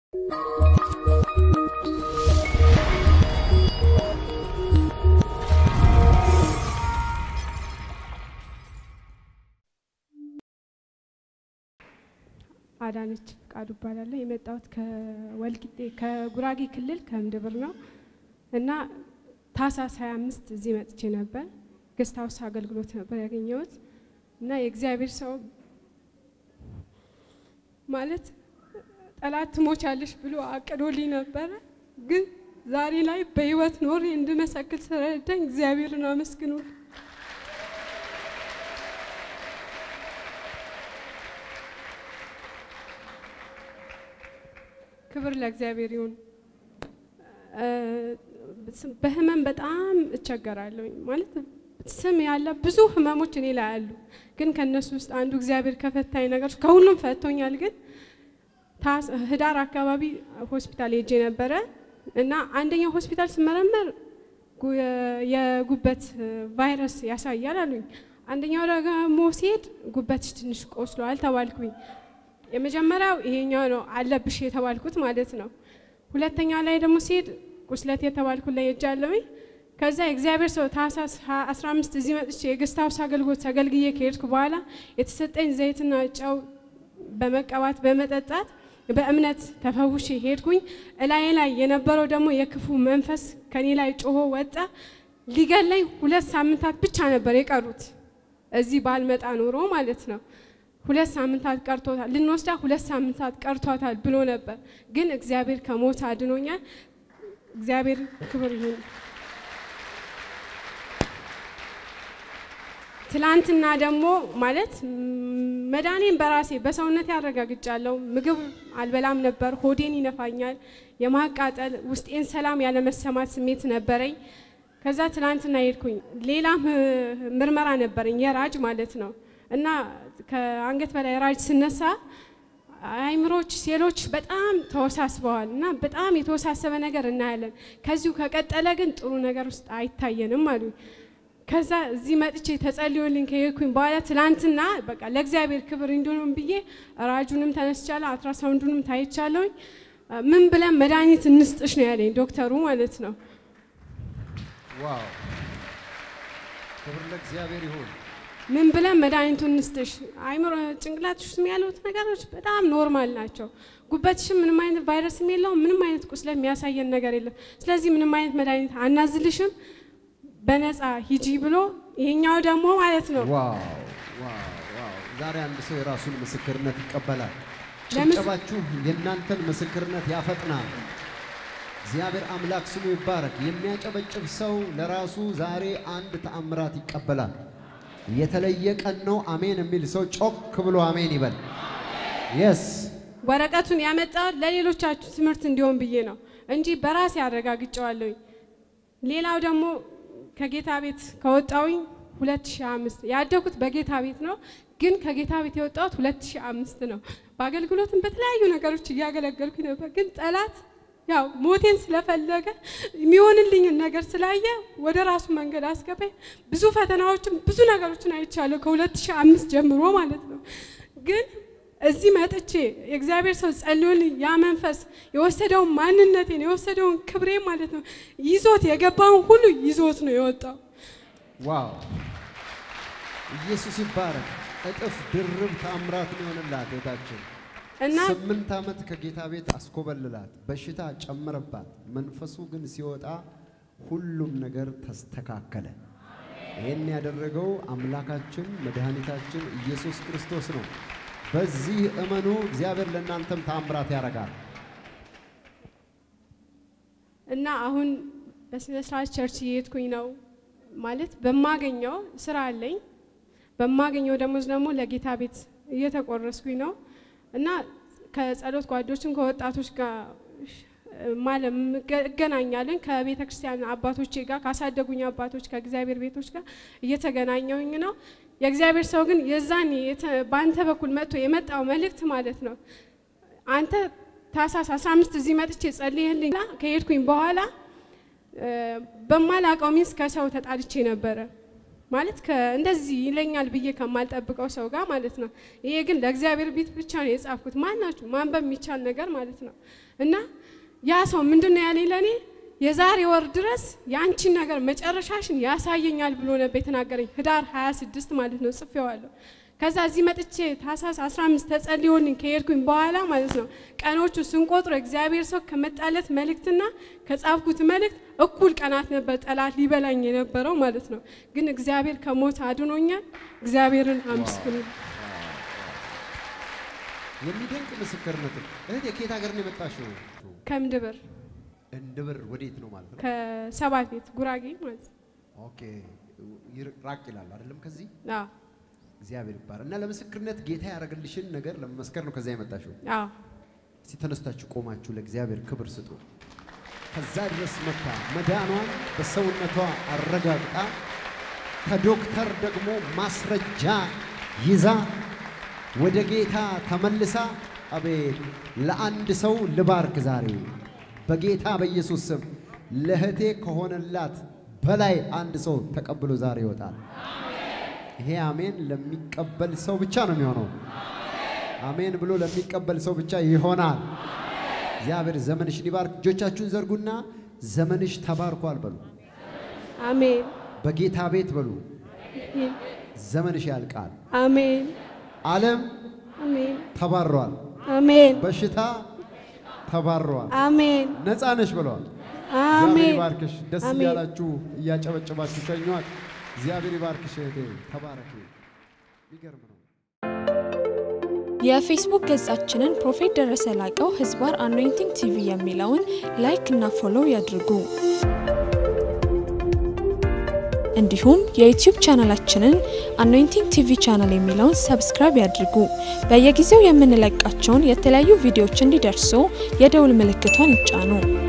አዳነች ፍቃዱ ይባላል የመጣሁት ከወልቂጤ ከጉራጌ ክልል ከምድብር ነው እና ታህሳስ 25 እዚህ መጥቼ ነበር ጌስት ሃውስ አገልግሎት ነበር ያገኘሁት እና የእግዚአብሔር ሰው ማለት ጠላት ሞቻለሽ ብሎ አቀዶልኝ ነበር ግን ዛሬ ላይ በህይወት ኖር እንድመሰክር ስለረዳኝ እግዚአብሔርን አመስግኑ ክብር ለእግዚአብሔር ይሁን በህመም በጣም እቸገራለሁ ማለት ስም ያለ ብዙ ህመሞች እኔ ላይ አሉ ግን ከነሱ ውስጥ አንዱ እግዚአብሔር ከፈታኝ ነገሮች ከሁሉም ፈቶኛል ግን ህዳር አካባቢ ሆስፒታል ሄጄ ነበር እና አንደኛው ሆስፒታል ስመረመር የጉበት ቫይረስ ያሳያል አሉኝ አንደኛው ደግሞ ሲሄድ ጉበትሽ ትንሽ ቆስሏል ተባልኩኝ የመጀመሪያው ይሄኛው ነው አለብሽ የተባልኩት ማለት ነው ሁለተኛ ላይ ደግሞ ሲሄድ ቁስለት የተባልኩት ላይ እጃለሁኝ ከዛ እግዚአብሔር ሰው ታህሳስ 15 እዚህ መጥቼ የጌስት ሃውስ አገልግሎት አገልግዬ ከሄድኩ በኋላ የተሰጠኝ ዘይትና ጨው በመቀባት በመጠጣት በእምነት ተፈውሼ ሄድኩኝ ላይ የነበረው ደግሞ የክፉ መንፈስ ከኔ ላይ ጮሆ ወጣ ሊገለኝ 2 ሳምንታት ብቻ ነበር የቀሩት እዚህ ባልመጣ ኖሮ ማለት ነው 2 ሳምንታት ቀርቶታል ልንወስዳ 2 ሳምንታት ቀርቷታል ብሎ ነበር ግን እግዚአብሔር ከሞት አድኖኛል እግዚአብሔር ክብር ይሁን ትላንትና ደግሞ ማለት መዳኔን በራሴ በሰውነት ያረጋግጫለሁ ምግብ አልበላም ነበር ሆዴን ይነፋኛል የማቃጠል ውስጤን ሰላም ያለ መሰማት ስሜት ነበረኝ ከዛ ትላንትና ሄድኩኝ ሌላ ምርመራ ነበርኝ የራጅ ማለት ነው እና ከአንገት በላይ ራጅ ስነሳ አይምሮች ሴሎች በጣም ተወሳስበዋል እና በጣም የተወሳሰበ ነገር እናያለን ከዚሁ ከቀጠለ ግን ጥሩ ነገር ውስጥ አይታየንም አሉ ከዛ እዚህ መጥቼ ተጸልዮልኝ ከሄድኩኝ በኋላ ትላንትና በቃ ለእግዚአብሔር ክብር እንዲሆን ብዬ ራጁንም ተነስቻለሁ አልትራሳውንዱንም ታይቻለሁ ምን ብለን መድኃኒት እንስጥሽ ነው ያለኝ ዶክተሩ ማለት ነው ዋው ክብር ለእግዚአብሔር ይሁን ምን ብለን መድኃኒቱን እንስጥሽ አይምሮ ጭንቅላትሽ ውስጥ ያሉት ነገሮች በጣም ኖርማል ናቸው ጉበትሽ ምንም አይነት ቫይረስ የለው ምንም አይነት ቁስለት የሚያሳየን ነገር የለም ስለዚህ ምንም አይነት መድኃኒት አናዝልሽም በነፃ ሂጂ ብሎ ይሄኛው ደግሞ ማለት ነው ዋው ዛሬ አንድ ሰው የራሱን ምስክርነት ይቀበላል ጭብጨባችሁ የናንተን ምስክርነት ያፈጥናል እግዚአብሔር አምላክ ስሙ ይባረክ የሚያጨበጭብ ሰው ለራሱ ዛሬ አንድ ተአምራት ይቀበላል የተለየ ቀን ነው አሜን የሚል ሰው ጮክ ብሎ አሜን ይበል yes ወረቀቱን ያመጣው ለሌሎቻችሁ ትምህርት እንዲሆን ብዬ ነው እንጂ በራሴ አረጋግጫለሁ ሌላው ደግሞ ከጌታ ቤት ከወጣውኝ 2005 ያደኩት በጌታ ቤት ነው ግን ከጌታ ቤት የወጣሁት 2005 ነው በአገልግሎትም በተለያዩ ነገሮች ያገለገልኩኝ ነበር ግን ጠላት ያው ሞቴን ስለፈለገ የሚሆንልኝ ነገር ስላየ ወደ ራሱ መንገድ አስገባኝ ብዙ ፈተናዎችም ብዙ ነገሮችን አይቻለሁ ከ2005 ጀምሮ ማለት ነው ግን እዚህ መጥቼ የእግዚአብሔር ሰው ጸልዮልኝ ያ መንፈስ የወሰደው ማንነቴን የወሰደው ክብሬ ማለት ነው ይዞት የገባው ሁሉ ይዞት ነው የወጣው ዋው ኢየሱስ ይባረክ እጥፍ ድርብ ተአምራት ነው የሆነላት እታችን እና 8 አመት ከጌታ ቤት አስኮበልላት በሽታ ጨመረባት መንፈሱ ግን ሲወጣ ሁሉም ነገር ተስተካከለ ይሄን ያደረገው አምላካችን መድኃኒታችን ኢየሱስ ክርስቶስ ነው በዚህ እመኑ እግዚአብሔር ለእናንተም ተአምራት ያረጋል እና አሁን በስነስርዓት ቸርች እየሄድኩኝ ነው ማለት በማገኘው ስራ አለኝ በማገኘው ደሞዝ ደግሞ ለጌታ ቤት እየተቆረስኩኝ ነው እና ከጸሎት ጓዶችን ከወጣቶች ጋር ማለት ገናኛለን ከቤተ ክርስቲያን አባቶቼ ጋር ካሳደጉኝ አባቶች ከእግዚአብሔር ቤቶች ጋር እየተገናኘውኝ ነው የእግዚአብሔር ሰው ግን የዛኔ ባንተ በኩል መጥቶ የመጣው መልእክት ማለት ነው አንተ ታህሳስ 15 እዚህ መጥቼ ጸልይልኝ ከሄድኩኝ በኋላ በማላቀው ሚስ ከሰው ተጣልቼ ነበር ማለት እንደዚህ ይለኛል ብዬ ከማልጠብቀው ሰው ጋር ማለት ነው ይሄ ግን ለእግዚአብሔር ቤት ብቻ ነው የጻፍኩት ማናችሁ ማንበብ የሚቻል ነገር ማለት ነው እና ያ ሰው ምንድነው ያለኝ ለኔ የዛሬ ወር ድረስ ያንቺ ነገር መጨረሻሽን ያሳየኛል ብሎ ነበር የተናገረኝ ህዳር 26 ማለት ነው ጽፌዋለሁ ከዛ እዚህ መጥቼ ታሳስ 15 ተጸልዮልኝ ከሄድኩኝ በኋላ ማለት ነው ቀኖቹ ስንቆጥር እግዚአብሔር ሰው ከመጣለት መልእክትና ከጻፍኩት መልእክት እኩል ቀናት ነበር ጠላት ሊበላኝ የነበረው ማለት ነው ግን እግዚአብሔር ከሞት አድኖኛል እግዚአብሔርን አመስግኑ የሚደንቅ ምስክርነት እህቴ ከየት ሀገር ነው የመጣሽው ከምድብር እንድብር ወዴት ነው ማለት ነው ከሰባት ቤት ጉራጌ ማለት ኦኬ ይራቅ ይላል አይደለም ከዚህ አዎ እግዚአብሔር ይባረክ እና ለምስክርነት ጌታ ያረጋልሽን ነገር ለመመስከር ነው ከዛ የመጣሽው አዎ ሲተነስታችሁ ቆማችሁ ለእግዚአብሔር ክብር ስጡ ከዛ ድረስ መጣ መዳኗን በሰውነቷ አረጋግጣ ከዶክተር ደግሞ ማስረጃ ይዛ ወደ ጌታ ተመልሳ አቤት ለአንድ ሰው ልባርክ ዛሬ በጌታ በኢየሱስ ስም ለህቴ ከሆነላት በላይ አንድ ሰው ተቀብሎ ዛሬ ይወጣል ይሄ አሜን ለሚቀበል ሰው ብቻ ነው የሚሆነው አሜን ብሎ ለሚቀበል ሰው ብቻ ይሆናል እግዚአብሔር ዘመንሽን ይባርክ እጆቻችሁን ዘርጉና ዘመንሽ ተባርኳል በሉ አሜን በጌታ ቤት በሉ ዘመንሽ ያልቃል አሜን ዓለም አሜን ተባሯል አሜን በሽታ ተባሯል አሜን ነፃ ነሽ ብለዋል አሜን ይባርክሽ ደስ ያላችሁ እያጨበጨባችሁ ሸኙት እግዚአብሔር ይባርክሽ እህቴ ተባረኪ ይገርም ነው የፌስቡክ ገጻችንን ፕሮፌት ደረሰ ላቀው ህዝባር አኖይንቲንግ ቲቪ የሚለውን ላይክ እና ፎሎው ያድርጉ እንዲሁም የዩቲዩብ ቻናላችንን አኖይንቲንግ ቲቪ ቻናል የሚለውን ሰብስክራይብ ያድርጉ በየጊዜው የምንለቃቸውን የተለያዩ ቪዲዮዎች እንዲደርሱ የደውል ምልክቷን ይጫኑ